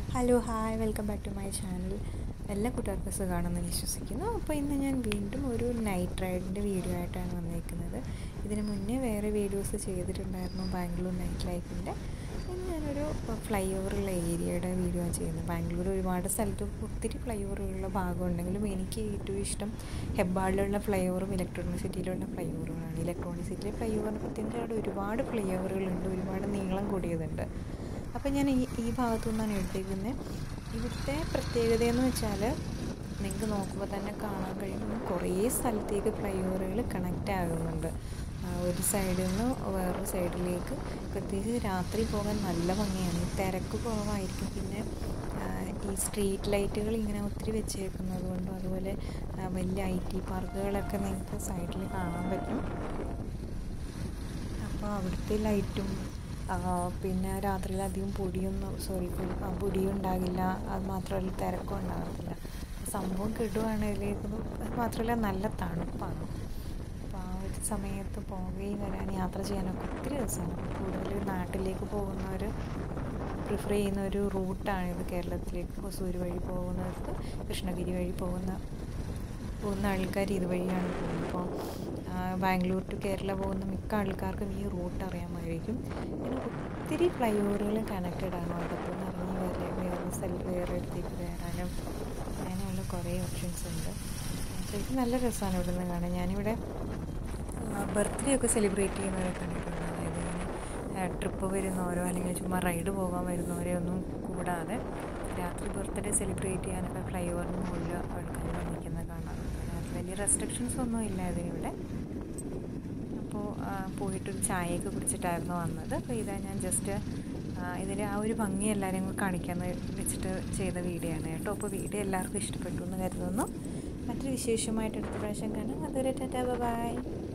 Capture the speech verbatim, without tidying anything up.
Hello hi welcome back to my channel. എല്ലാ കൂട്ടുകാർക്കും സുഖമാണെന്ന് വിശ്വസിക്കുന്നു. അപ്പോൾ ഇന്ന് ഞാൻ വീണ്ടും ഒരു നൈറ്റ് റൈഡിൻ്റെ വീഡിയോ ആയിട്ടാണ് വന്നിരിക്കുന്നത്. ഇതിന് മുന്നേ വേറെ വീഡിയോസ് ചെയ്തിട്ടുണ്ടായിരുന്നു ബാംഗ്ലൂർ നൈറ്റ് ലൈഫിൻ്റെ. ഇന്ന് ഞാനൊരു ഫ്ലൈ ഓവറുള്ള ഏരിയയുടെ വീഡിയോ ആണ് ചെയ്യുന്നത്. ബാംഗ്ലൂർ ഒരുപാട് സ്ഥലത്ത് ഒത്തിരി ഫ്ലൈ ഓവറുള്ള ഭാഗമുണ്ടെങ്കിലും എനിക്ക് ഏറ്റവും ഇഷ്ടം ഹെബ്ബാളിലുള്ള ഫ്ലൈ ഓവറും ഇലക്ട്രോണിക് സിറ്റിയിലുള്ള ഫ്ലൈ ഓവറുകളാണ്. ഇലക്ട്രോണിക് സിറ്റിയിലെ ഫ്ലൈ ഓവറിന് പ്രത്യേകിച്ച് അവിടെ ഒരുപാട് ഫ്ലൈ ഓവറുകളുണ്ട്, ഒരുപാട് നീളം കൂടിയതുണ്ട്. അപ്പോൾ ഞാൻ ഈ ഈ ഭാഗത്തു നിന്നാണ് എടുത്തേക്കുന്നത്. ഇവിടുത്തെ പ്രത്യേകതയെന്ന് വെച്ചാൽ നിങ്ങൾക്ക് നോക്കുമ്പോൾ തന്നെ കാണാൻ കഴിയുന്ന കുറേ സ്ഥലത്തേക്ക് ഫ്ലൈ ഓവറുകൾ കണക്റ്റ് ആകുന്നുണ്ട്. ഒരു സൈഡിൽ നിന്ന് വേറൊരു സൈഡിലേക്ക്. പ്രത്യേകിച്ച് രാത്രി പോകാൻ നല്ല ഭംഗിയാണ്. തിരക്ക് കുറവായിരിക്കും. പിന്നെ ഈ സ്ട്രീറ്റ് ലൈറ്റുകൾ ഇങ്ങനെ ഒത്തിരി വെച്ചേക്കുന്നത് കൊണ്ടും അതുപോലെ വലിയ ഐ ടി പാർക്കുകളൊക്കെ നിങ്ങൾക്ക് സൈഡിൽ കാണാൻ പറ്റും. അപ്പോൾ അവിടുത്തെ ലൈറ്റും പിന്നെ രാത്രിയിൽ അധികം പൊടിയൊന്നും സോറി പൊടിയും ഉണ്ടാകില്ല. അത് മാത്രമല്ല തിരക്കും ഉണ്ടാകത്തില്ല. സംഭവം കിടുവാണെങ്കിൽ അത് മാത്രമല്ല നല്ല തണുപ്പാണ്. അപ്പോൾ ആ ഒരു സമയത്ത് പോവുകയും വരാൻ യാത്ര ചെയ്യാനൊക്കെ ഒത്തിരി രസമാണ്. കൂടുതൽ നാട്ടിലേക്ക് പോകുന്നവർ പ്രിഫർ ചെയ്യുന്ന ഒരു റൂട്ടാണിത്. കേരളത്തിലേക്ക് ഹൊസൂർ വഴി പോകുന്നവർക്ക് കൃഷ്ണഗിരി വഴി പോകുന്ന പോകുന്ന ആൾക്കാർ ഇതുവഴിയാണ് പോകുന്നത്. അപ്പോൾ ബാംഗ്ലൂർ ടു കേരള പോകുന്ന മിക്ക ആൾക്കാർക്കും ഈ റൂട്ട് അറിയാമായിരിക്കും. പിന്നെ ഒത്തിരി ഫ്ലൈ ഓവറുകൾ കണക്റ്റഡ് ആണ്. അകത്തുനിന്ന് ഇറങ്ങി വേറെ വേറെ സ്ഥലത്ത് വേറെ ഇടത്തേക്ക് കയറാനും അങ്ങനെയുള്ള കുറേ ഓപ്ഷൻസ് ഉണ്ട്. ശരിക്കും നല്ല രസമാണ് ഇവിടെ നിന്ന് കാണാൻ. ഞാനിവിടെ ബർത്ത്ഡേ ഒക്കെ സെലിബ്രേറ്റ് ചെയ്യുന്നവരെ കണ്ടിട്ടുണ്ട്. അതായത് ഇങ്ങനെ ട്രിപ്പ് വരുന്നവരോ അല്ലെങ്കിൽ ചുമ്മാ റൈഡ് പോകാൻ വരുന്നവരെ ഒന്നും കൂടാതെ രാത്രി ബർത്ത്ഡേ സെലിബ്രേറ്റ് ചെയ്യാനൊക്കെ ഫ്ലൈ ഓവറിന് മുകളിൽ ആൾക്കാർ വന്നിരിക്കുന്നത് കാണാറുണ്ട്. വലിയ റെസ്ട്രിക്ഷൻസ് ഒന്നും ഇല്ല ഇതിനിവിടെ. അപ്പോൾ പോയിട്ടൊരു ചായയൊക്കെ കുടിച്ചിട്ടായിരുന്നു വന്നത്. അപ്പോൾ ഇതാ ഞാൻ ജസ്റ്റ് ഇതിൽ ആ ഒരു ഭംഗി എല്ലാവരെയും കൂടി കാണിക്കാമെന്ന് വെച്ചിട്ട് ചെയ്ത വീഡിയോ ആണ് കേട്ടോ. അപ്പോൾ വീഡിയോ എല്ലാവർക്കും ഇഷ്ടപ്പെട്ടു എന്ന് കരുതുന്നു. മറ്റൊരു വിശേഷമായിട്ട് അടുത്ത പ്രാവശ്യം കാണാം. അതൊരു ടാറ്റാ ബൈ.